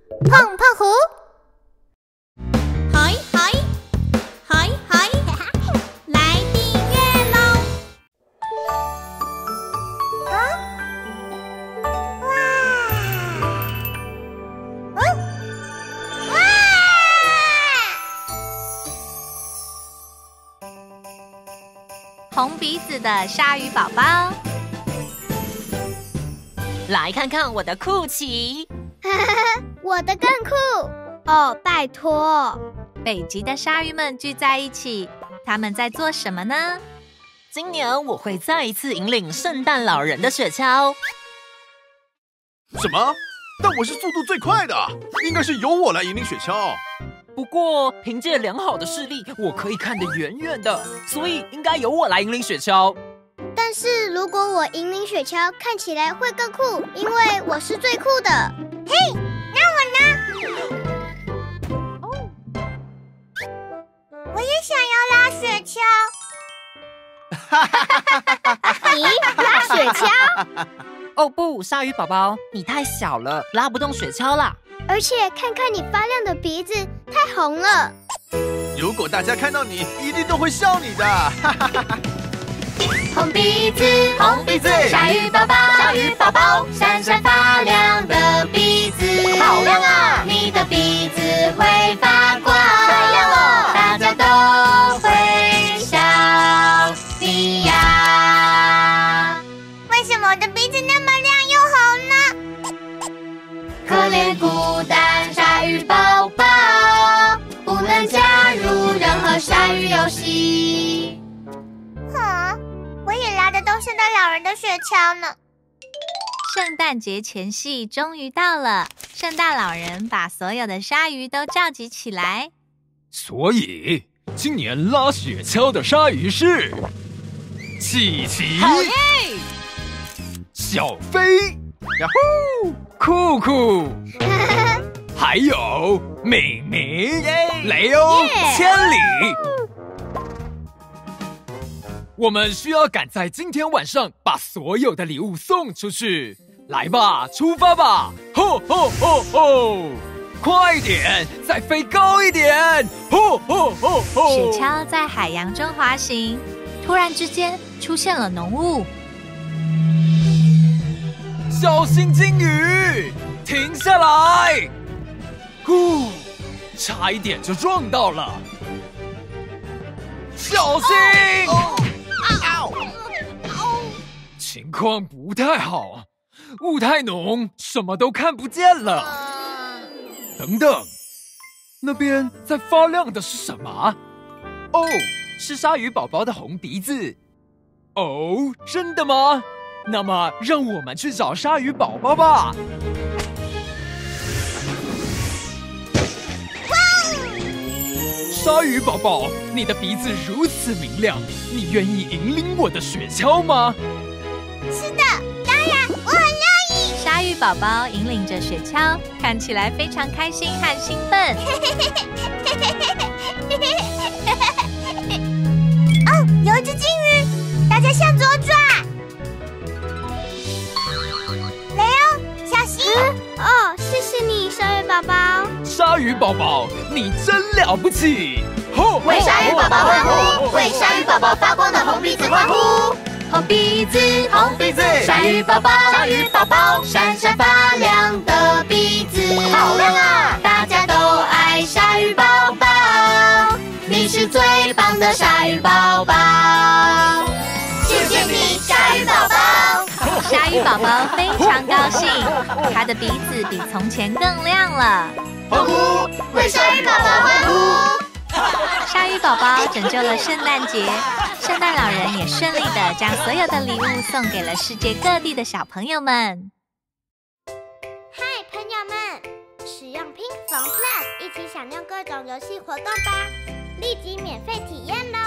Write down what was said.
碰碰胡， 嗨嗨嗨嗨，来订阅喽！ 红鼻子的鲨鱼宝宝， 来看看我的酷旗。 我的更酷哦！拜托， 北极的鲨鱼们聚在一起，他们在做什么呢？ 今年我会再一次引领圣诞老人的雪橇。 什么？但我是速度最快的，应该是由我来引领雪橇。 不过凭借良好的视力，我可以看得远远的，所以应该由我来引领雪橇。 但是如果我引领雪橇，看起来会更酷，因为我是最酷的。嘿，那我呢？我也想要拉雪橇。咦，拉雪橇？ 哦不，鲨鱼宝宝，你太小了，拉不动雪橇啦。 而且看看你发亮的鼻子，太红了。 如果大家看到你，一定都会笑你的。 红鼻子，红鼻子，鲨鱼宝宝，鲨鱼宝宝，闪闪发亮的鼻子，好亮啊！你的鼻子会发光，太亮了，大家都会笑你呀。为什么我的鼻子那么亮又红呢？可怜孤单鲨鱼宝宝，不能加入任何鲨鱼游戏。我也拉得动圣诞老人的雪橇呢。 圣诞节前夕终于到了，圣诞老人把所有的鲨鱼都召集起来。 所以今年拉雪橇的鲨鱼是琪琪、 好耶！ 小飞、呀呼、酷酷，还有敏敏、雷欧、千里。我们需要赶在今天晚上把所有的礼物送出去。来吧，出发吧！吼吼吼吼！快一点，再飞高一点！吼吼吼吼！ 雪橇在海洋中滑行，突然之间出现了浓雾。 小心鲸鱼！停下来！呼，差一点就撞到了，小心！情况不太好，雾太浓，什么都看不见了。等等，那边在发亮的是什么？ 哦，是鲨鱼宝宝的红鼻子。 哦，真的吗？那么让我们去找鲨鱼宝宝吧。鲨鱼宝宝，你的鼻子如此明亮，你愿意引领我的雪橇吗？ 是的，当然，我很乐意。 鲨鱼宝宝引领着雪橇，看起来非常开心和兴奋。 哦，有一只鲸鱼，大家向左转。雷欧，小心！哦，谢谢你，鲨鱼宝宝。 鲨鱼宝宝，你真了不起！吼！ 为鲨鱼宝宝欢呼，为鲨鱼宝宝发光的红鼻子欢呼。红鼻子，红鼻子，鲨鱼宝宝，鲨鱼宝宝，闪闪发亮的鼻子，好亮啊！大家都爱鲨鱼宝宝，你是最棒的鲨鱼宝宝。谢谢你，鲨鱼宝宝。 鲨鱼宝宝非常高兴，他的鼻子比从前更亮了。 欢呼，为鲨鱼宝宝欢呼。 鲨鱼宝宝拯救了圣诞节，圣诞老人也顺利地将所有的礼物送给了世界各地的小朋友们。 嗨，朋友们，使用 Pink Phone Plus 一起享用各种游戏活动吧，立即免费体验咯！